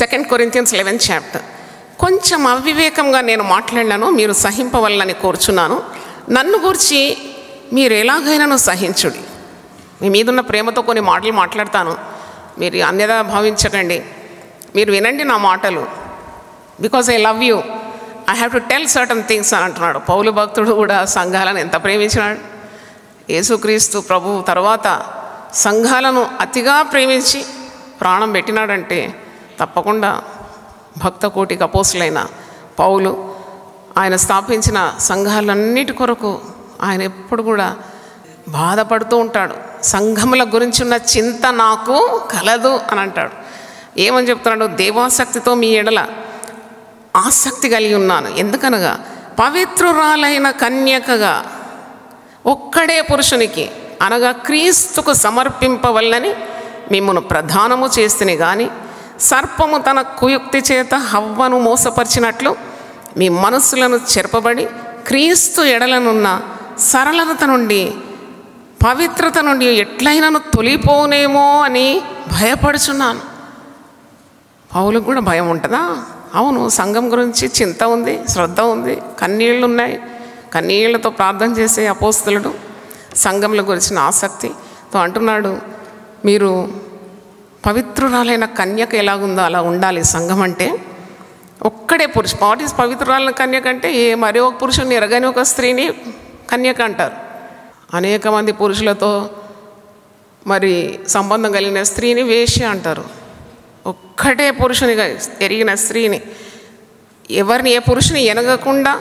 2 Corinthians 11th chapter. కొంచెం అవివేకంగా నేను మాట్లాడినాను, మీరు సహింపవలనని కోరుచున్నాను. నన్ను గురించి మీరు ఎలాగైనాను సహించుడి. మీ మీదున్న ప్రేమతో కొన్ని మాటలు మాట్లాడతాను, మీరు అన్యదా భావించకండి. మీరు వినండి నా మాటలు. Because I love you, I have to tell certain things అని అంటున్నాడు. పౌలు భక్తుడు కూడా సంఘాలను ఎంత ప్రేమించినాడు. యేసుక్రీస్తు ప్రభు తర్వాత సంఘాలను అతిగా ప్రేమించి ప్రాణం పెట్టినాడంటే తప్పకుండా భక్త కోటికి అపోస్తులైన పౌలు ఆయన స్థాపించిన సంఘాలన్నిటి కొరకు ఆయన ఎప్పుడు కూడా బాధపడుతూ ఉంటాడు. సంఘముల గురించి ఉన్న చింత నాకు కలదు అని అంటాడు. ఏమని చెప్తున్నాడు? దేవాసక్తితో మీ ఎడల ఆసక్తి కలిగి ఉన్నాను. ఎందుకనగా పవిత్రురాలైన కన్యకగా ఒక్కడే పురుషునికి అనగా క్రీస్తుకు సమర్పింపవలనని మిమ్మను ప్రధానము చేస్తేనే కానీ సర్పము తన కుయుక్తి చేత హవ్వను మోసపరిచినట్లు మీ మనస్సులను చెరపబడి క్రీస్తు ఎడలనున్న సరళత నుండి పవిత్రత నుండి ఎట్లయినను తొలిపోనేమో అని భయపడుచున్నాను. పౌలకు కూడా భయం ఉంటుందా? అవును, సంఘం గురించి చింత ఉంది, శ్రద్ధ ఉంది, కన్నీళ్ళు ఉన్నాయి. కన్నీళ్లతో ప్రార్థన చేసే అపోస్తలుడు సంఘంల గురించిన ఆసక్తితో అంటున్నాడు, మీరు పవిత్రురాలైన కన్యక ఎలాగుందో అలా ఉండాలి సంఘం అంటే. ఒక్కడే పురుషు. వాట్ ఈస్ పవిత్రురాలైన కన్యక అంటే మరి ఒక పురుషుని ఎరగని ఒక స్త్రీని కన్యక అంటారు. అనేక మంది పురుషులతో మరి సంబంధం కలిగిన స్త్రీని వేశ్య అంటారు. ఒక్కటే పురుషునిగా ఎరిగిన స్త్రీని, ఎవరిని ఏ పురుషుని ఎనగకుండా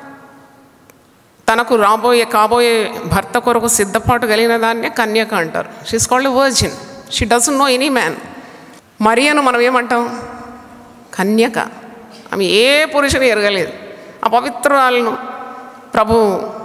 తనకు కాబోయే భర్త కొరకు సిద్ధపాటు కలిగిన దాన్నే కన్యక అంటారు. She's called virgin. She doesn't know any man. మరియను మనం ఏమంటాం? కన్యక. ఆమె ఏ పురుషుని ఎరగలేదు. ఆ పవిత్రాలను ప్రభు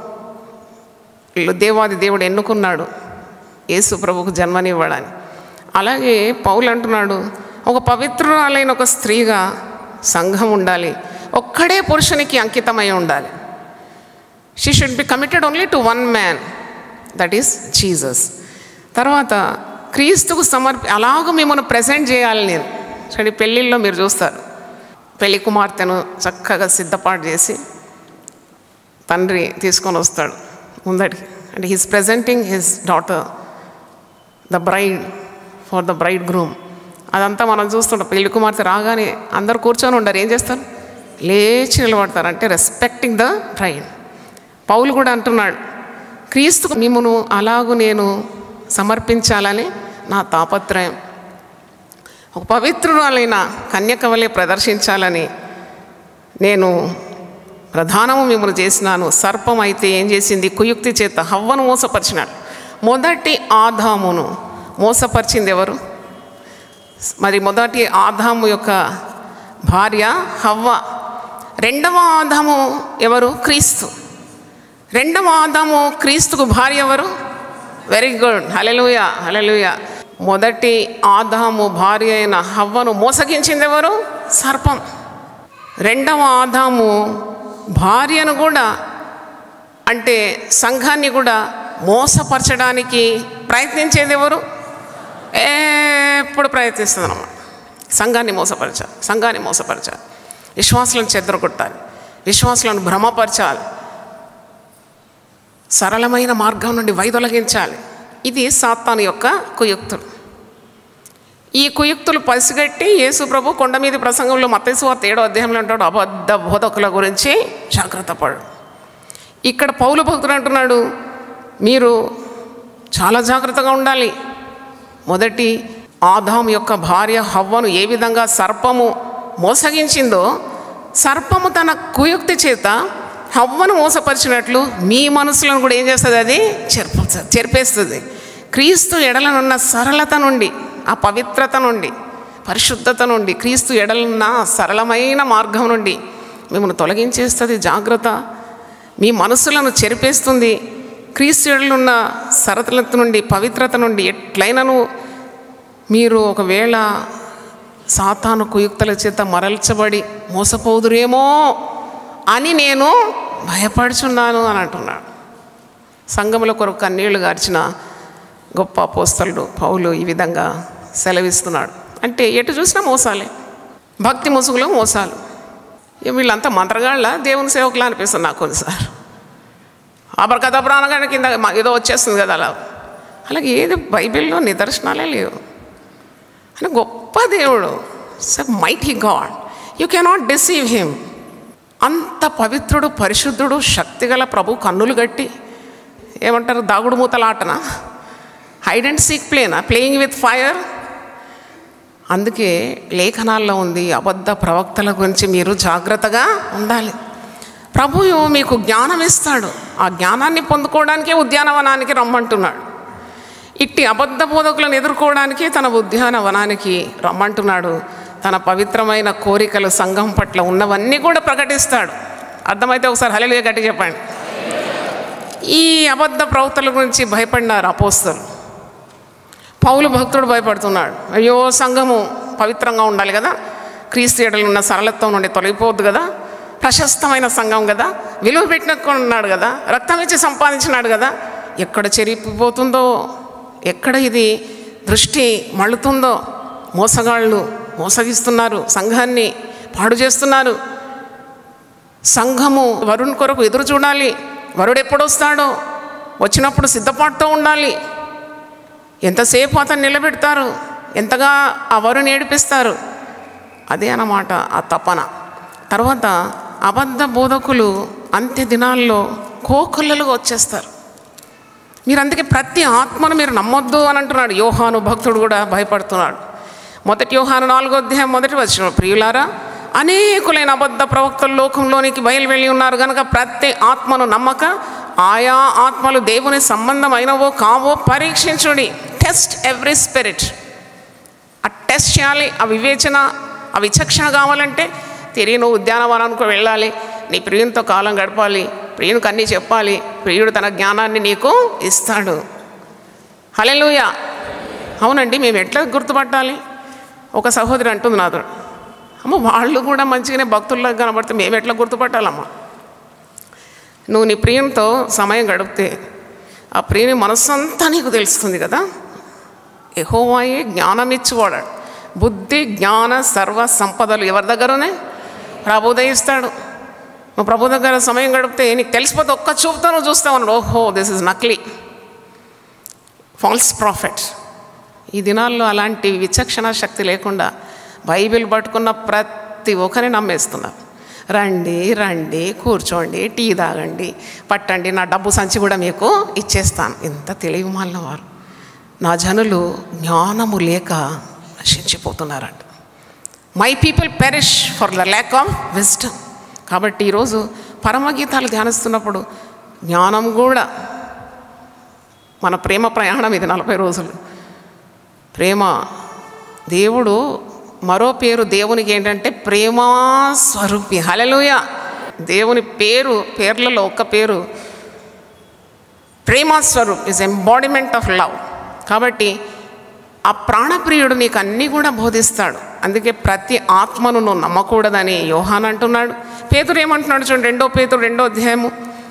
దేవాది దేవుడు ఎన్నుకున్నాడు యేసు ప్రభుకు జన్మనివ్వడానికి. అలాగే పౌలు అంటున్నాడు, ఒక పవిత్రురాలైన ఒక స్త్రీగా సంఘం ఉండాలి. ఒక్కడే పురుషునికి అంకితమై ఉండాలి. She should be committed only to one man, that is Jesus. తర్వాత క్రీస్తుకు అలాగ మిమ్మల్ని ప్రజెంట్ చేయాలి. నేను చూడండి, పెళ్ళిళ్ళలో మీరు చూస్తారు, పెళ్లి కుమార్తెను చక్కగా సిద్ధపాటు చేసి తండ్రి తీసుకొని వస్తాడు ముందడికి. అంటే he's presenting his daughter, the bride for the bridegroom. అదంతా మనం చూస్తుంటాం. పెళ్లి కుమార్తె రాగానే అందరు కూర్చొని ఉండరు, ఏం చేస్తారు? లేచి నిలబడతారు. అంటే రెస్పెక్టింగ్ ద బ్రైడ్. పౌలు కూడా అంటున్నాడు, క్రీస్తుకు మిమ్మును అలాగూ నేను సమర్పించాలని నా తాపత్రయం. ఒక పవిత్రురాలైన కన్యక వలె ప్రదర్శించాలని నేను ప్రధానము మిమ్మల్ని చేసినాను. సర్పం అయితే ఏం చేసింది? కుయుక్తి చేత హవ్వను మోసపరిచినాడు. మొదటి ఆదామును మోసపరిచింది ఎవరు? మరి మొదటి ఆదాము యొక్క భార్య హవ్వ. రెండవ ఆదాము ఎవరు? క్రీస్తు. రెండవ ఆదాము క్రీస్తుకు భార్య ఎవరు? Very good, hallelujah, hallelujah. మొదటి ఆదాము భార్య అయిన హవ్వను మోసగించింది ఎవరు? సర్పం. రెండవ ఆదాము భార్యను కూడా, అంటే సంఘాన్ని కూడా మోసపరచడానికి ప్రయత్నించేది ఎవరు? ఎప్పుడు ప్రయత్నిస్తుంది అన్నమాట. సంఘాన్ని మోసపరచాలి, విశ్వాసులను చెదరగొట్టాలి, విశ్వాసులను భ్రమపరచాలి, సరళమైన మార్గం నుండి వైదొలగించాలి. ఇది సాతాను యొక్క కుయుక్తులు. ఈ కుయుక్తులు పసిగట్టి యేసు ప్రభు కొండ మీద ప్రసంగంలో మత్తయి సువార్త 7వ అధ్యాయంలో అంటాడు, అబద్ధ బోధకుల గురించి జాగ్రత్త పడు. ఇక్కడ పౌలు భక్తుడు అంటున్నాడు, మీరు చాలా జాగ్రత్తగా ఉండాలి. మొదటి ఆదాము యొక్క భార్య హవ్వను ఏ విధంగా సర్పము మోసగించిందో, సర్పము తన కుయుక్తి చేత హవ్వను మోసపరిచినట్లు మీ మనసులను కూడా ఏం చేస్తుంది? అది చెరిపేస్తుంది. క్రీస్తు ఎడలనున్న సరళత నుండి, ఆ పవిత్రత నుండి, పరిశుద్ధత నుండి, క్రీస్తు ఎడలనున్న సరళమైన మార్గం నుండి మిమ్మల్ని తొలగించేస్తుంది. జాగ్రత్త. మీ మనసులను చెరిపేస్తుంది. క్రీస్తు ఎడలున్న సరళత నుండి, పవిత్రత నుండి ఎట్లయినను మీరు ఒకవేళ సాతాను కుయుక్తుల చేత మరల్చబడి మోసపోదురేమో అని నేను భయపడుచున్నాను అని అంటున్నాడు. సంఘముల కొరకు కన్నీళ్లు గార్చిన గొప్ప అపోస్తలుడు పౌలు ఈ విధంగా సెలవిస్తున్నాడు. అంటే ఎటు చూసినా మోసాలే. భక్తి ముసుగులో మోసాలు. వీళ్ళంతా మంత్రగాళ్ళ దేవుని సేవకులా అనిపిస్తుంది నాకు కొన్నిసార్లు. అబరకదబరా అనగానే కింద ఏదో వచ్చేస్తుంది కదా, అలాగే ఏది బైబిల్లో నిదర్శనాలే లేవు. అని గొప్ప దేవుడు, mighty God, you cannot deceive him. అంత పవిత్రుడు, పరిశుద్ధుడు, శక్తిగల ప్రభు కన్నులు గట్టి ఏమంటారు, దాగుడు మూతలాటనా, hide and seek playing with fire. అందుకే లేఖనాల్లో ఉంది, అబద్ధ ప్రవక్తల గురించి మీరు జాగ్రత్తగా ఉండాలి. ప్రభువు మీకు జ్ఞానం ఇస్తాడు, ఆ జ్ఞానాన్ని పొందుకోవడానికే ఉద్యానవనానికి రమ్మంటున్నాడు. ఇట్టి అబద్ధ బోధకులను ఎదుర్కోవడానికే తన ఉద్యానవనానికి రమ్మంటున్నాడు. తన పవిత్రమైన కోరికలు సంఘం పట్ల ఉన్నవన్నీ కూడా ప్రకటిస్తాడు. అర్థమైతే ఒకసారి హల్లెలూయా గట్టి చెప్పండి. ఈ అబద్ధ ప్రవక్తల గురించి భయపడినారు అపోస్తలు. పౌలు భక్తుడు భయపడుతున్నాడు. అయ్యో, సంఘము పవిత్రంగా ఉండాలి కదా, క్రీస్తు ఎడల ఉన్న సరళత్వం నుండి తొలగిపోవద్దు కదా, ప్రశస్తమైన సంఘం కదా, విలువ పెట్టినట్టున్నాడు కదా, రక్తం ఇచ్చి సంపాదించినాడు కదా, ఎక్కడ చెరిపిపోతుందో, ఎక్కడ ఇది దృష్టి మళ్ళుతుందో, మోసగాళ్ళు మోసగిస్తున్నారు, సంఘాన్ని పాడు చేస్తున్నారు. సంఘము వరుణ్ కొరకు ఎదురు చూడాలి, వరుడు ఎప్పుడొస్తాడో వచ్చినప్పుడు సిద్ధపాటుతో ఉండాలి. ఎంతసేపు అతను నిలబెడతారు, ఎంతగా ఆ వరుని ఏడిపిస్తారు, అదే అన్నమాట ఆ తపన. తర్వాత అబద్ధ బోధకులు అంత్య దినాల్లో కోకొల్లలుగా వచ్చేస్తారు. మీరు అందుకే ప్రతి ఆత్మను మీరు నమ్మొద్దు అని అంటున్నాడు. యోహాను భక్తుడు కూడా భయపడుతున్నాడు. 1 యోహాను 4వ అధ్యాయం 1వ వచనం, ప్రియులారా, అనేకులైన అబద్ధ ప్రవక్తలు లోకంలోనికి బయలువెళ్ళి ఉన్నారు కనుక ప్రతి ఆత్మను నమ్మక ఆయా ఆత్మలు దేవుని సంబంధమైనవో కావో పరీక్షించుడి. Test every spirit. ఆ టెస్ట్ చేయాలి, ఆ వివేచన, ఆ విచక్షణ కావాలంటే తిరిగి నువ్వు ఉద్యానవనానికి వెళ్ళాలి, నీ ప్రియునితో కాలం గడపాలి, ప్రియునికి అన్నీ చెప్పాలి, ప్రియుడు తన జ్ఞానాన్ని నీకు ఇస్తాడు. హల్లెలూయా. అవునండి, మేము ఎట్లా గుర్తుపట్టాలి? ఒక సహోదరి అంటుంది నాతో, అమ్మ వాళ్ళు కూడా మంచిగానే భక్తుల్లాగా కనబడితే మేము ఎట్లా గుర్తుపట్టాలమ్మా? నువ్వు నీ ప్రియునితో సమయం గడిపితే ఆ ప్రియుని మనస్సంతా నీకు తెలుస్తుంది కదా. యెహోవాయే జ్ఞానం ఇచ్చువాడు. బుద్ధి, జ్ఞాన, సర్వ సంపదలు ఎవరి దగ్గరనే? ప్రభు దయిస్తాడు. నువ్వు ప్రభు దగ్గర సమయం గడిపితే నీకు తెలిసిపోతే ఒక్క చూపుతో నువ్వు చూస్తావు అన్నాడు, ఓహో దిస్ ఇస్ నకిలీ, ఫాల్స్ ప్రాఫిట్. ఈ దినాల్లో అలాంటి విచక్షణ శక్తి లేకుండా బైబిల్ పట్టుకున్న ప్రతి ఒక్కరిని నమ్మేస్తున్నారు. రండి రండి, కూర్చోండి, టీ తాగండి, పట్టండి, నా డబ్బు సంచి కూడా మీకు ఇచ్చేస్తాను. ఇంత తెలివి మాలిన వారు. నా జనులు జ్ఞానము లేక నశించిపోతున్నారంట. My people perish for the lack of wisdom. కాబట్టి ఈరోజు పరమగీతాలు ధ్యానిస్తున్నప్పుడు జ్ఞానం కూడా, మన ప్రేమ ప్రయాణం ఇది 40 రోజులు. ప్రేమ, దేవుడు మరో పేరు దేవునికి ఏంటంటే ప్రేమా స్వరూపి. హల్లెలూయా. దేవుని పేర్లలో ఒక పేరు ప్రేమా స్వరూప్, ఇస్ ఎంబాడిమెంట్ ఆఫ్ లవ్. కాబట్టి ఆ ప్రాణప్రియుడు నీకు అన్నీ కూడా బోధిస్తాడు. అందుకే ప్రతి ఆత్మను నువ్వు నమ్మకూడదని యోహాను అంటున్నాడు. పేతురు ఏమంటున్నాడు చూడండి, 2 పేతురు 2వ అధ్యాయం,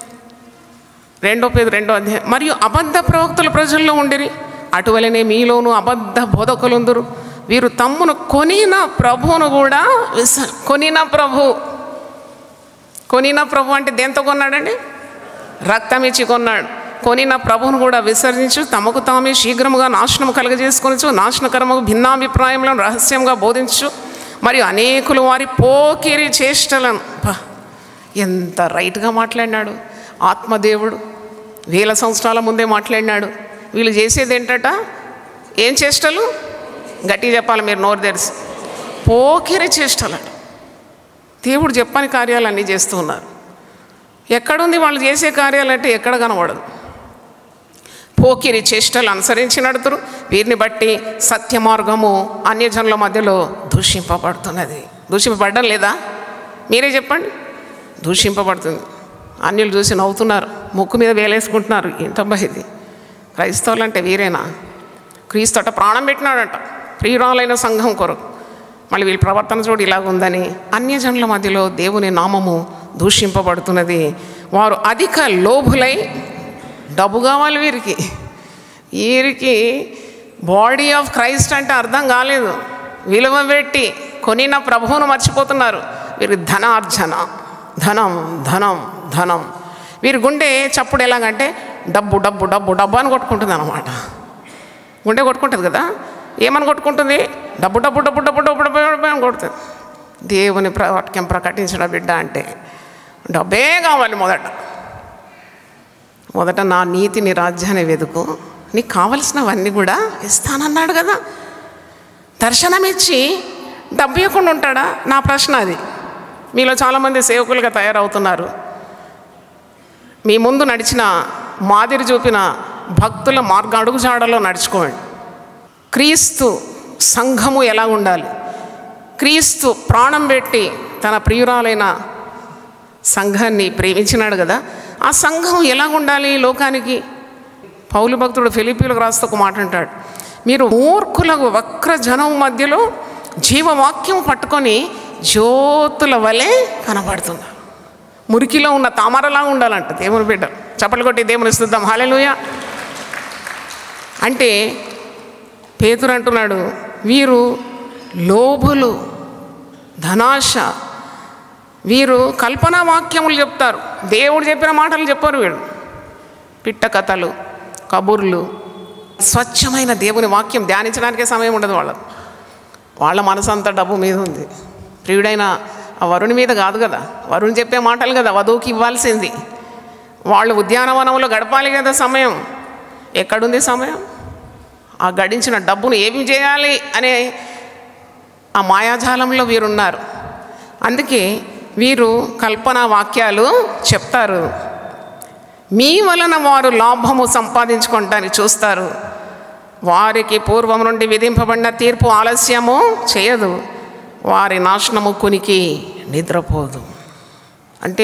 మరియు అబద్ధ ప్రవక్తలు ప్రజల్లో ఉండిరి, అటువలనే మీలోనూ అబద్ధ బోధకులుందురు, వీరు తమ్మును కొనిన ప్రభువును కూడా కొనిన ప్రభు అంటే దేంతో కొన్నాడండి? రక్తం ఇచ్చి కొన్నాడు. కొనిన ప్రభువును కూడా విసర్జించు, తమకు తామే శీఘ్రముగా నాశనము కలుగజేసుకొనచ్చు, నాశనకరముగా భిన్నాభిప్రాయములను రహస్యంగా బోధించు, మరియు అనేకులు వారి పోకిరి చేష్టలను. ఎంత రైట్గా మాట్లాడినాడు ఆత్మదేవుడు. 1000 సంవత్సరాల ముందే మాట్లాడినాడు. వీళ్ళు చేసేది ఏంటట? ఏం చేష్టలు? గట్టిగా చెప్పాలి మీరు, నోరు తెరిచి. పోకిరి చేష్టలు. దేవుడు చెప్పని కార్యాలన్నీ చేస్తూ ఉన్నారు. ఎక్కడుంది వాళ్ళు చేసే కార్యాలంటే? ఎక్కడ కనబడదు. పోకిరి చేష్టలు అనుసరించి నడుతురు, వీరిని బట్టి సత్య మార్గము అన్యజనుల మధ్యలో దూషింపబడుతున్నది. దూషింపబడడం లేదా? మీరే చెప్పండి. దూషింపబడుతుంది. అన్యులు చూసి నవ్వుతున్నారు, ముక్కు మీద వేలేసుకుంటున్నారు. ఏంటబ్బా ఇది? క్రైస్తవులు అంటే వీరేనా? క్రీస్తు అట ప్రాణం పెట్టినాడట ప్రియురాలైన సంఘం కొరకు. మళ్ళీ వీళ్ళ ప్రవర్తన చూడు ఇలాగుందని అన్యజనుల మధ్యలో దేవుని నామము దూషింపబడుతున్నది. వారు అధిక లోభులై, డబ్బు కావాలి వీరికి బాడీ ఆఫ్ క్రైస్ట్ అంటే అర్థం కాలేదు. విలువ పెట్టి కొనిన ప్రభువును మర్చిపోతున్నారు. వీరికి ధనార్జన, ధనం ధనం ధనం. వీరి గుండె చప్పుడు ఎలాగంటే డబ్బు డబ్బు డబ్బు డబ్బు అని కొట్టుకుంటుంది అన్నమాట. గుండె కొట్టుకుంటుంది కదా, ఏమని కొట్టుకుంటుంది? డబ్బు డబ్బు డబ్బు డబ్బు డబ్బు డబ్బు డబ్బు అని కొడుతుంది. దేవుని వాక్యం ప్రకటించిన బిడ్డ అంటే డబ్బే కావాలి. మొదట నా నీతిని, రాజ్యాన్ని వెతుకు, నీకు కావలసినవన్నీ కూడా ఇస్తానన్నాడు కదా. దర్శనం ఇచ్చి డబ్బు ఇవ్వకుండా ఉంటాడా? నా ప్రశ్న అది. మీలో చాలామంది సేవకులుగా తయారవుతున్నారు. మీ ముందు నడిచిన మాదిరి చూపిన భక్తుల అడుగుజాడలో నడుచుకోండి. క్రీస్తు సంఘము ఎలా ఉండాలి, క్రీస్తు ప్రాణం పెట్టి తన ప్రియురాలైన సంఘాన్ని ప్రేమించినాడు కదా, ఆ సంఘం ఎలా ఉండాలి లోకానికి? పౌలు భక్తుడు ఫిలిప్పీలకు రాస్తూ ఒక మాట అంటాడు, మీరు మూర్ఖులకు వక్ర జనం మధ్యలో జీవవాక్యం పట్టుకొని జ్యోతుల వలె కనబడుతున్నారు. మురికిలో ఉన్న తామరలా ఉండాలంట దేవుని బిడ్డ. చప్పట్లు కొట్టి దేవుని స్తుతిద్దాం, హల్లెలూయా. అంటే పేతురు అంటున్నాడు, వీరు లోభులు, ధనాశ, వీరు కల్పనా వాక్యములు చెప్తారు, దేవుడు చెప్పిన మాటలు చెప్పారు. వీళ్ళు పిట్ట కథలు, కబుర్లు. స్వచ్ఛమైన దేవుని వాక్యం ధ్యానించడానికే సమయం ఉండదు వాళ్ళ మనసు అంతా డబ్బు మీద ఉంది. ప్రియుడైన ఆ వరుణి మీద కాదు కదా, వరుణ్ చెప్పే మాటలు కదా వధువుకి ఇవ్వాల్సింది. వాళ్ళు ఉద్యానవనంలో గడపాలి కదా సమయం. ఎక్కడుంది సమయం? ఆ గడించిన డబ్బును ఏమి చేయాలి అనే ఆ మాయాజాలంలో వీరున్నారు. అందుకే వీరు కల్పనా వాక్యాలు చెప్తారు. మీ వలన వారు లాభము సంపాదించుకోవటానికి చూస్తారు. వారికి పూర్వం నుండి విధింపబడిన తీర్పు ఆలస్యము చేయదు, వారి నాశనము కునికి నిద్రపోదు. అంటే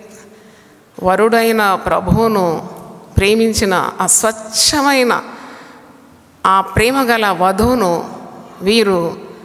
వరుడైన ప్రభువును ప్రేమించిన ఆ స్వచ్ఛమైన ఆ ప్రేమ గల వధువును వీరు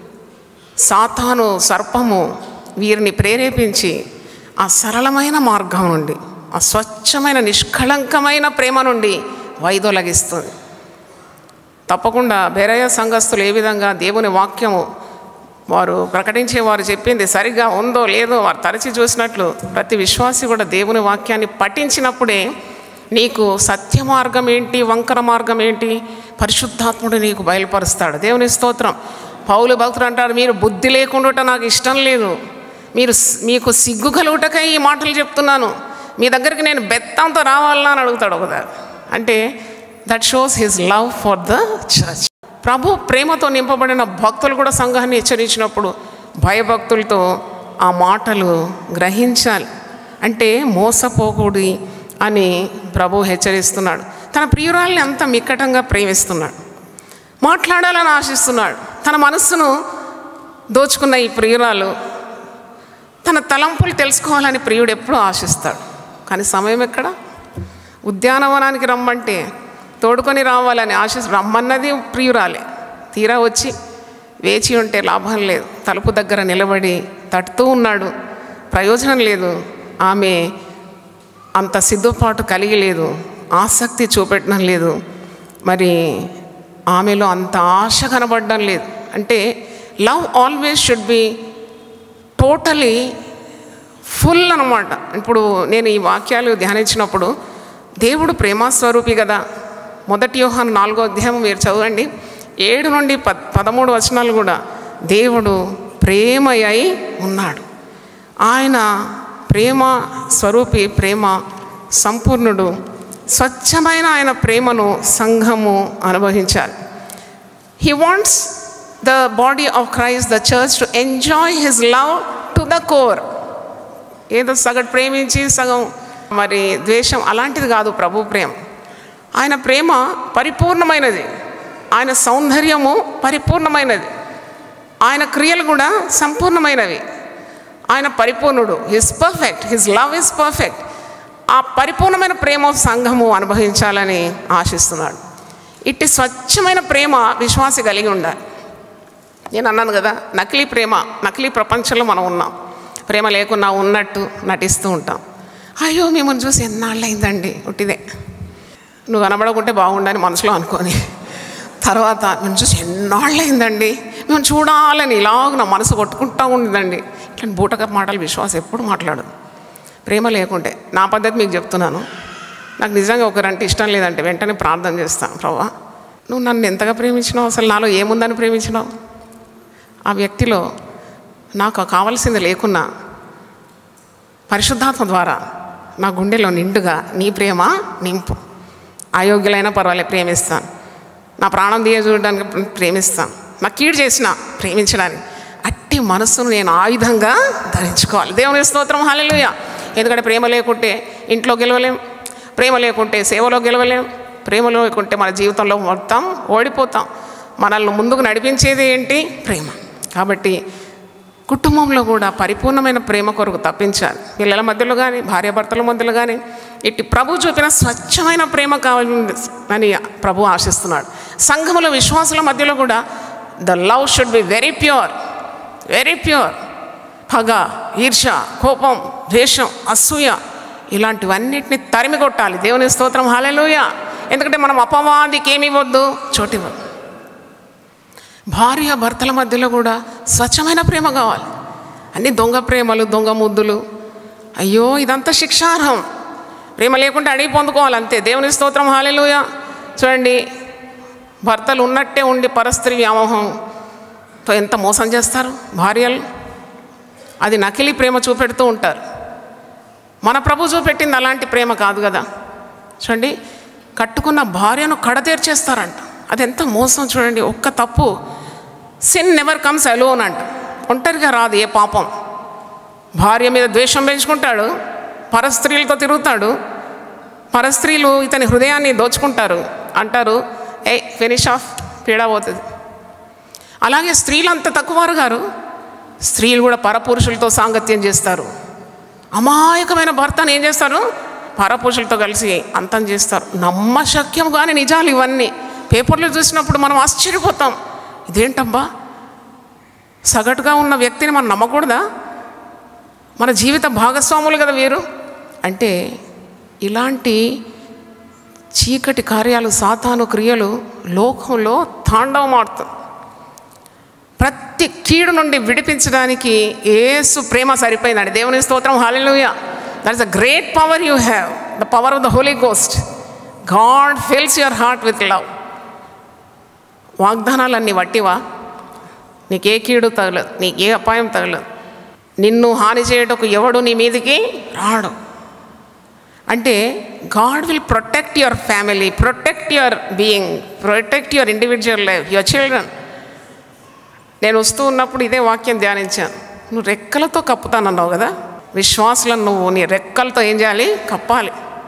సాతాను సర్పము వీరిని ప్రేరేపించి ఆ సరళమైన మార్గం నుండి, ఆ స్వచ్ఛమైన నిష్కళంకమైన ప్రేమ నుండి వైదొలగిస్తుంది. తప్పకుండా బెరయ సంఘస్థులు ఏ విధంగా దేవుని వాక్యము వారు ప్రకటించే వారు చెప్పింది సరిగ్గా ఉందో లేదో వారు తరచి చూసినట్లు ప్రతి విశ్వాసి కూడా దేవుని వాక్యాన్ని పఠించినప్పుడే నీకు సత్య మార్గం ఏంటి, వంకర మార్గం ఏంటి పరిశుద్ధాత్ముడు నీకు బయలుపరుస్తాడు. దేవుని స్తోత్రం. పౌలు భక్తుడు అంటారు, మీరు బుద్ధి లేకుండా నాకు ఇష్టం లేదు, మీకు సిగ్గు కలుగుటకై ఈ మాటలు చెప్తున్నాను, మీ దగ్గరికి నేను బెత్తంతో రావాలని అని అడుగుతాడు ఒకసారి. అంటే that shows his love for the church. ప్రభు ప్రేమతో నింపబడిన భక్తులు కూడా సంఘాన్ని హెచ్చరించినప్పుడు భయభక్తులతో ఆ మాటలు గ్రహించాలి. అంటే మోసపోకూడి అని ప్రభు హెచ్చరిస్తున్నాడు. తన ప్రియురాల్ని అంత మిక్కటంగా ప్రేమిస్తున్నాడు, మాట్లాడాలని ఆశిస్తున్నాడు. తన మనస్సును దోచుకున్న ఈ ప్రియురాలు తన తలంపులు తెలుసుకోవాలని ప్రియుడు ఎప్పుడూ ఆశిస్తాడు. కానీ సమయం ఎక్కడ? ఉద్యానవనానికి రమ్మంటే తోడుకొని రావాలని రమ్మన్నది ప్రియురాలే. తీరా వచ్చి వేచి ఉంటే లాభం లేదు. తలుపు దగ్గర నిలబడి తట్టుతూ ఉన్నాడు, ప్రయోజనం లేదు. ఆమె అంత సిద్ధపాటు కలిగి లేదు, ఆసక్తి చూపెట్టడం లేదు, మరి ఆమెలో అంత ఆశ కనబడడం లేదు. అంటే love always should be totally full అన్నమాట. ఇప్పుడు నేను ఈ వాక్యాలు ధ్యానించినప్పుడు దేవుడు ప్రేమస్వరూపి కదా. 1 యోహాను 4వ అధ్యాయం మీరు చదవండి, 7 నుండి 13 వచనాలు కూడా దేవుడు ప్రేమయ్య ఉన్నాడు. ఆయన ప్రేమ స్వరూపి, ప్రేమ సంపూర్ణుడు. స్వచ్ఛమైన ఆయన ప్రేమను సంఘము అనుభవించాలి. He wants the body of Christ, the church, to enjoy his love to the core. ఏదో సగం ప్రేమించి సగం మరి ద్వేషం అలాంటిది కాదు ప్రభు ప్రేమ. ఆయన ప్రేమ పరిపూర్ణమైనది, ఆయన సౌందర్యము పరిపూర్ణమైనది, ఆయన క్రియలు కూడా సంపూర్ణమైనవి. ఆయన పరిపూర్ణుడు, he's perfect, his love is perfect. ఆ పరిపూర్ణమైన ప్రేమ సంఘము అనుభవించాలని ఆశిస్తున్నాడు. ఇట్టి స్వచ్ఛమైన ప్రేమ విశ్వాసి కలిగి ఉండాలి. నేను అన్నాను కదా, నకిలీ ప్రేమ, నకిలీ ప్రపంచంలో మనం ఉన్నాం. ప్రేమ లేకున్నా ఉన్నట్టు నటిస్తూ ఉంటాం. అయ్యో మిమ్మల్ని చూసి ఎన్నాళ్ళు అయిందండి, ఉట్టిదే నువ్వు కనబడకుంటే బాగుండని మనసులో అనుకొని, తర్వాత మేము చూసి ఎన్నాళ్ళు అయిందండి, మేము చూడాలని ఇలాగ నా మనసు కొట్టుకుంటూ ఉండదండి. ఇట్లాంటి బూటక మాటలు విశ్వాసం ఎప్పుడు మాట్లాడదు. ప్రేమ లేకుంటే నా పద్ధతి మీకు చెప్తున్నాను. నాకు నిజంగా ఒకరంటే ఇష్టం లేదంటే వెంటనే ప్రార్థన చేస్తాను, ప్రభువా నువ్వు నన్ను ఎంతగా ప్రేమించినావు, అసలు నాలో ఏముందని ప్రేమించినావు, ఆ వ్యక్తిలో నాకు కావాల్సింది లేకున్నా పరిశుద్ధాత్మ ద్వారా నా గుండెలో నిండుగా నీ ప్రేమ నింపు. అయోగ్యులైనా పర్వాలేదు ప్రేమిస్తాను, నా ప్రాణం తీయ చూడడానికి ప్రేమిస్తాను, నాకు కీడు చేసిన ప్రేమించడానికి అట్టి మనస్సును నేను ఆయుధంగా ధరించుకోవాలి. దేవుని స్తోత్రం, హల్లెలూయా. ఎందుకంటే ప్రేమ లేకుంటే ఇంట్లో గెలవలేం, ప్రేమ లేకుంటే సేవలో గెలవలేం, ప్రేమ లేకుంటే మన జీవితంలో మొత్తం ఓడిపోతాం. మనల్ని ముందుకు నడిపించేది ఏంటి? ప్రేమ. కాబట్టి కుటుంబంలో కూడా పరిపూర్ణమైన ప్రేమ కొరకు తప్పించాలి. పిల్లల మధ్యలో కానీ భార్యాభర్తల మధ్యలో కానీ ఇట్టి ప్రభు చూపిన స్వచ్ఛమైన ప్రేమ కావాలని ప్రభు ఆశిస్తున్నాడు. సంఘముల విశ్వాసుల మధ్యలో కూడా the love should be very pure, very pure. పగ, ఈర్ష, కోపం, ద్వేషం, అసూయ ఇలాంటివన్నిటిని తరిమి కొట్టాలి. దేవుని స్తోత్రం, హల్లెలూయా. ఎందుకంటే మనం అపవాదికి ఏమి ఇవ్వద్దు, చోటివ్వద్దు. భార్య భర్తల మధ్యలో కూడా స్వచ్ఛమైన ప్రేమ కావాలి. అన్ని దొంగ ప్రేమలు, దొంగ ముద్దులు, అయ్యో ఇదంతా శిక్షార్హం. ప్రేమ లేకుంటే అడిగి పొందుకోవాలి అంతే. దేవుని స్తోత్రం, హల్లెలూయా. చూడండి, భర్తలు ఉన్నట్టే ఉండి పరస్త్రీ వ్యామోహంతో ఎంత మోసం చేస్తారు భార్యలు. అది నకిలీ ప్రేమ చూపెడుతూ ఉంటారు. మన ప్రభు చూపెట్టింది అలాంటి ప్రేమ కాదు కదా. చూడండి, కట్టుకున్న భార్యను కడతీర్చేస్తారంట. అది ఎంత మోసం చూడండి. ఒక్క తప్పు, సిన్ నెవర్ కమ్స్ అలోన్ అంట. ఒంటరిగా రాదు ఏ పాపం. భార్య మీద ద్వేషం పెంచుకుంటాడు, పరస్త్రీలతో తిరుగుతాడు, పరస్త్రీలు ఇతని హృదయాన్ని దోచుకుంటారు, అంటారు ఫినిష్ ఆఫ్, పీడా పోతుంది. అలాగే స్త్రీలు అంత తక్కువారు గారు, స్త్రీలు కూడా పరపురుషులతో సాంగత్యం చేస్తారు. అమాయకమైన భర్తను ఏం చేస్తారు? పరపురుషులతో కలిసి అంతం చేస్తారు. నమ్మశక్యం కానీ నిజాలు ఇవన్నీ. పేపర్లో చూసినప్పుడు మనం ఆశ్చర్యపోతాం, ఇదేంటబ్బా, సగటుగా ఉన్న వ్యక్తిని మనం నమ్మకూడదా? మన జీవిత భాగస్వాములు కదా వీరు అంటే. ఇలాంటి చీకటి కార్యాలు, సాతాను క్రియలు లోకంలో తాండవమాడుతుంది. ప్రతి కీడు నుండి విడిపించడానికి యేసు ప్రేమ సరిపోయిందండి. దేవుని స్తోత్రం, hallelujah. That is a great power you have, the power of the Holy Ghost. God fills your heart with love. వాగ్దానాలన్నీ వట్టివా? నీకే కీడు తగలదు, నీకే అపాయం తగలదు, నిన్ను హాని చేయటకు ఎవడు నీ మీదికి రాడు. అంటే God will protect your family, protect your being, protect your individual life, your children. నేను వస్తూ ఉన్నప్పుడు ఇదే వాక్యం ధ్యానించాను. నువ్వు రెక్కలతో కప్పుతానన్నావు కదా, విశ్వాసులను నువ్వు నీ రెక్కలతో ఏం చేయాలి? కప్పాలి.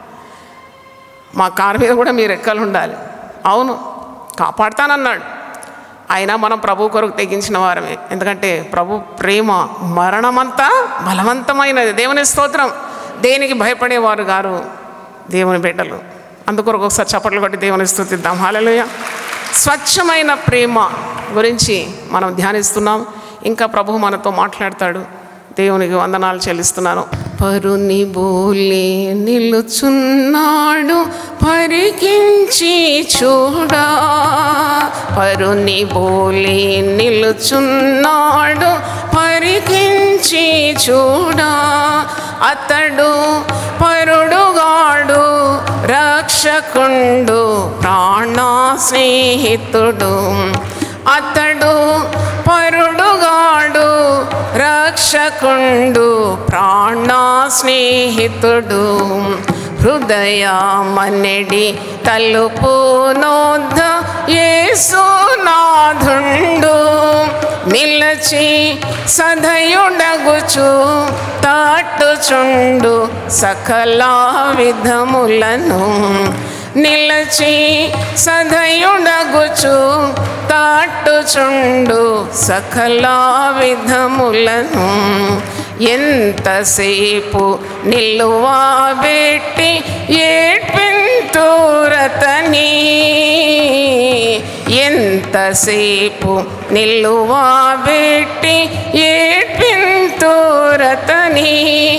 మా కారు మీద కూడా మీ రెక్కలు ఉండాలి. అవును, కాపాడుతానన్నాడు. అయినా మనం ప్రభు కొరకు తెగించిన వారమే. ఎందుకంటే ప్రభు ప్రేమ మరణమంతా బలవంతమైనది. దేవుని స్తోత్రం. దేనికి భయపడేవారు గారు దేవుని బిడ్డలు. అందుకొరకు ఒకసారి చప్పట్లు కొట్టి దేవుని స్తుతిద్దాం. హల్లెలూయా. స్వచ్ఛమైన ప్రేమ గురించి మనం ధ్యానిస్తున్నాం. ఇంకా ప్రభు మనతో మాట్లాడతాడు. దేవునికి వందనాలు చెల్లిస్తున్నాను. పరుని బోలే నిలుచున్నాడు, పరికించి చూడా. పరుని బోలే నిలుచున్నాడు, పరికించి చూడా. అతడు పరుడుగాడు, రక్షకుండు, ప్రాణ స్నేహితుడు. అతడు పరుడుగాడు, రక్షకుండు, ప్రాణ స్నేహితుడు. హృదయమనెడి తలుపు నొద్ద యేసునాథుండు. నిలచి సదయుడగుచు తాటుచుండు సకల విధములను. నిలచి సదయుడగుచు తాటుచుండు సకల విధములను. ఎంతసేపు నిలువబెట్టి ఏడ్పింతురతని. ఎంతసేపు నిలువబెట్టి ఏడ్పింతురతని.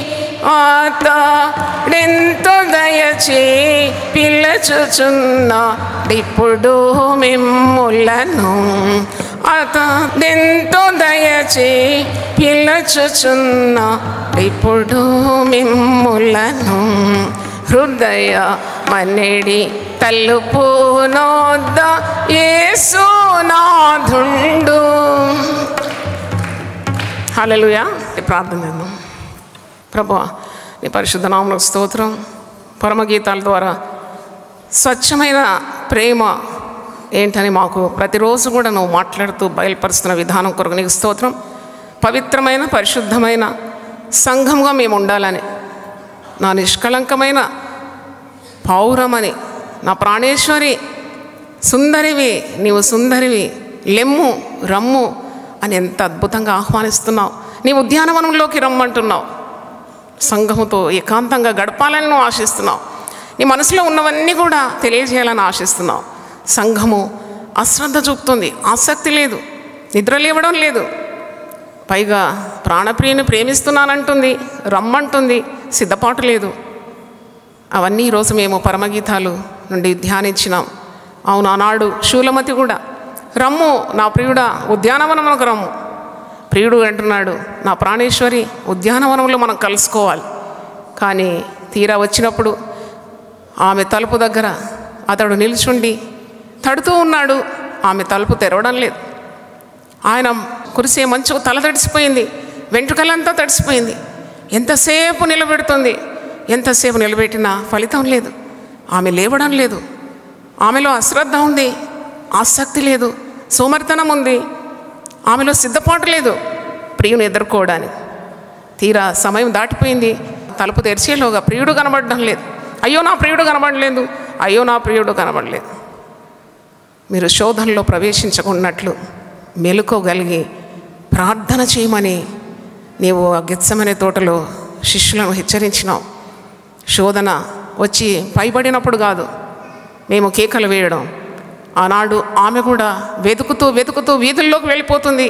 అతడెంతో దయచే పిలచుచున్నాడిప్పుడు మిమ్ములను. అతడెంతో దయచే పిలచుచున్న ఇప్పుడు మిమ్ములను హృదయ మన్నెడి తలుపు నొద్ద యేసునాథుండు. హల్లెలూయా. ప్రార్థన చేద్దాం. ప్రభువా, నీ పరిశుద్ధ నామమునకు స్తోత్రం. పరమగీతాల ద్వారా స్వచ్ఛమైన ప్రేమ ఏంటని మాకు ప్రతిరోజు కూడా నువ్వు మాట్లాడుతూ బయలుపరుస్తున్న విధానం కొరకు నీకు స్తోత్రం. పవిత్రమైన పరిశుద్ధమైన సంఘంగా మేము ఉండాలని, నా నిష్కళంకమైన పౌరమని, నా ప్రాణేశ్వరి సుందరివి, నీవు సుందరివి, లెమ్ము రమ్ము అని ఎంత అద్భుతంగా ఆహ్వానిస్తున్నావు. నీ ఉద్యానవనంలోకి రమ్మంటున్నావు. సంఘముతో ఏకాంతంగా గడపాలని నువ్వు ఆశిస్తున్నావు. నీ మనసులో ఉన్నవన్నీ కూడా తెలియజేయాలని ఆశిస్తున్నావు. సంఘము అశ్రద్ధ చూపుతుంది, ఆసక్తి లేదు, నిద్రలేవడం లేదు. పైగా ప్రాణప్రియుని ప్రేమిస్తున్నానంటుంది, రమ్మంటుంది, సిద్ధపాటు లేదు. అవన్నీ ఈరోజు మేము పరమగీతాలు నుండి ధ్యానించినాం. అవును, ఆనాడు శూలమతి కూడా రమ్ము నా ప్రియుడా ఉద్యానవనమునకు రమ్ము. ప్రియుడు అంటున్నాడు, నా ప్రాణేశ్వరి ఉద్యానవనంలో మనం కలుసుకోవాలి. కానీ తీరా వచ్చినప్పుడు ఆమె తలుపు దగ్గర అతడు నిల్చుండి తడుతూ ఉన్నాడు. ఆమె తలుపు తెరవడం లేదు. ఆయన కురిసే మంచు తల తడిసిపోయింది, వెంట్రుకలంతా తడిసిపోయింది. ఎంతసేపు నిలబెడుతుంది, ఎంతసేపు నిలబెట్టినా ఫలితం లేదు. ఆమె లేవడం లేదు. ఆమెలో అశ్రద్ధ ఉంది, ఆసక్తి లేదు, సోమరితనం ఉంది. ఆమెలో సిద్ధపాటు లేదు ప్రియుని ఎదుర్కోవడానికి. తీరా సమయం దాటిపోయింది. తలుపు తెరిచేలోగా ప్రియుడు కనబడడం లేదు. అయ్యో నా ప్రియుడు కనబడలేదు, అయ్యో నా ప్రియుడు కనబడలేదు. మీరు శోధనలో ప్రవేశించకున్నట్లు మెలుకోగలిగి ప్రార్థన చేయమని నీవు ఆ గెత్సెమనే తోటలో శిష్యులను హెచ్చరించినావు. శోధన వచ్చి పైబడినప్పుడు కాదు మేము కేకలు వేయడం. ఆనాడు ఆమె కూడా వెతుకుతూ వెతుకుతూ వీధుల్లోకి వెళ్ళిపోతుంది.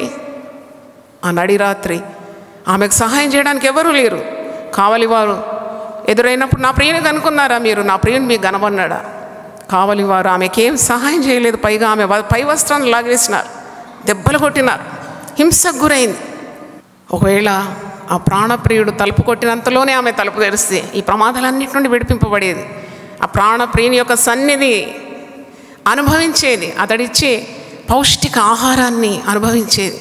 ఆ నడిరాత్రి ఆమెకు సహాయం చేయడానికి ఎవరూ లేరు. కావలివారు ఎదురైనప్పుడు నా ప్రియుని కనుక్కున్నారా మీరు? నా ప్రియుని మీకు కనబడినాడా? కావలివారు ఆమెకేం సహాయం చేయలేదు. పైగా ఆమె పై వస్త్రాన్ని లాగేసినారు, దెబ్బలు కొట్టినారు, హింసకు గురైంది. ఒకవేళ ఆ ప్రాణప్రియుడు తలుపు కొట్టినంతలోనే ఆమె తలుపు తెరిస్తే ఈ ప్రమాదాలన్నిటి నుండి విడిపింపబడేది. ఆ ప్రాణప్రియుని యొక్క సన్నిధి అనుభవించేది, అతడిచ్చే పౌష్టిక ఆహారాన్ని అనుభవించేది.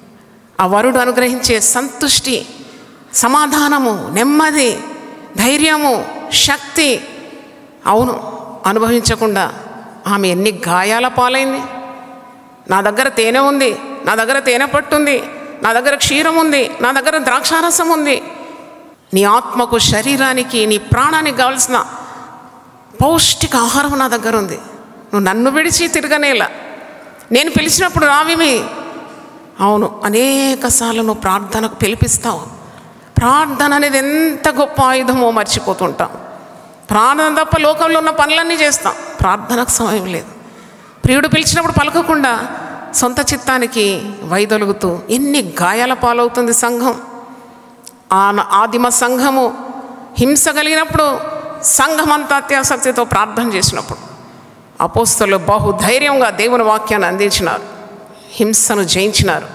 ఆ వరుడు అనుగ్రహించే సంతుష్టి, సమాధానము, నెమ్మది, ధైర్యము, శక్తి అవును అనుభవించకుండా ఆమె ఎన్ని గాయాల పాలైంది. నా దగ్గర తేనె ఉంది, నా దగ్గర తేనె పట్టుంది, నా దగ్గర క్షీరం ఉంది, నా దగ్గర ద్రాక్షారసం ఉంది. నీ ఆత్మకు, శరీరానికి, నీ ప్రాణానికి కావలసిన పౌష్టిక ఆహారం నా దగ్గర ఉంది. నువ్వు నన్ను విడిచి తిరగనేలా, నేను పిలిచినప్పుడు రావిమి. అవును, అనేక సార్లు నువ్వు ప్రార్థనకు పిలిపిస్తావు. ప్రార్థన అనేది ఎంత గొప్ప ఆయుధమో మర్చిపోతుంటాం. ప్రార్థన తప్ప లోకంలో ఉన్న పనులన్నీ చేస్తాం, ప్రార్థనకు సమయం లేదు. ప్రియుడు పిలిచినప్పుడు పలకకుండా సొంత చిత్తానికి వైదొలుగుతూ ఎన్ని గాయాల పాలవుతుంది సంఘం. ఆదిమ సంఘము హింస కలిగినప్పుడు సంఘమంతా అత్యాసక్తితో ప్రార్థన చేసినప్పుడు అపోస్తలులు బహుధైర్యంగా దేవుని వాక్యాన్ని అందించినారు, హింసను జయించినారు.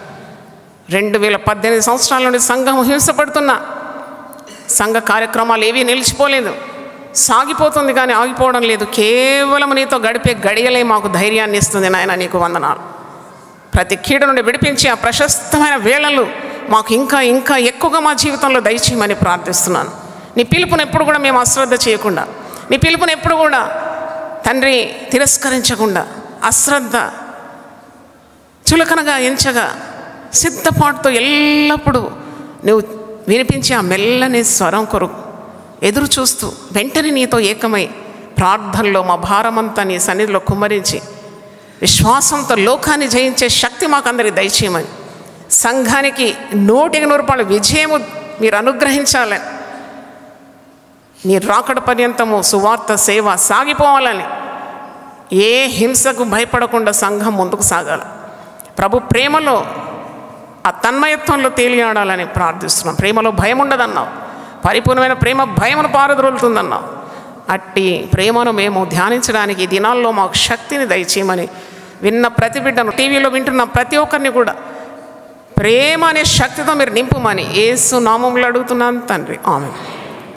2018 సంవత్సరాల నుండి సంఘం హింసపడుతున్న సంఘ కార్యక్రమాలు ఏవీ నిలిచిపోలేదు, సాగిపోతుంది కానీ ఆగిపోవడం లేదు. కేవలం నీతో గడిపే గడియలే మాకు ధైర్యాన్ని ఇస్తుంది. నాయన నీకు వందనాలు. ప్రతి కీడు నుండి విడిపించి ఆ ప్రశస్తమైన వేళలు మాకు ఇంకా ఇంకా ఎక్కువగా మా జీవితంలో దయచేయమని ప్రార్థిస్తున్నాను. నీ పిలుపుని ఎప్పుడు కూడా మేము అశ్రద్ధ చేయకుండా, నీ పిలుపుని ఎప్పుడు కూడా తండ్రి తిరస్కరించకుండా, అశ్రద్ధ చులకనగా ఎంచగా సిద్ధపాటుతో ఎల్లప్పుడూ నువ్వు వినిపించే ఆ మెల్లని స్వరం కొరకు ఎదురు చూస్తూ వెంటనే నీతో ఏకమై ప్రార్థనలో మా భారమంతా నీ సన్నిధిలో కుమ్మరించి విశ్వాసంతో లోకాన్ని జయించే శక్తి మాకందరికి దయచేయమని, సంఘానికి 100% విజయము మీరు అనుగ్రహించాలని, నీ రాకడ పర్యంతము సువార్త సేవ సాగిపోవాలని, ఏ హింసకు భయపడకుండా సంఘం ముందుకు సాగాలి. ప్రభు ప్రేమలో ఆ తన్మయత్వంలో తేలియాడాలని ప్రార్థిస్తున్నాం. ప్రేమలో భయం ఉండదన్నావు, పరిపూర్ణమైన ప్రేమ భయమును పారద్రోలుతుందన్నావు. అట్టి ప్రేమను మేము ధ్యానించడానికి ఈ దినాల్లో మాకు శక్తిని దయచేయమని విన్న ప్రతి బిడ్డను, టీవీలో వింటున్న ప్రతి ఒక్కరిని కూడా ప్రేమ అనే శక్తితో మీరు నింపుమని యేసు నామములో అడుగుతున్నాను తండ్రి. ఆమేన్.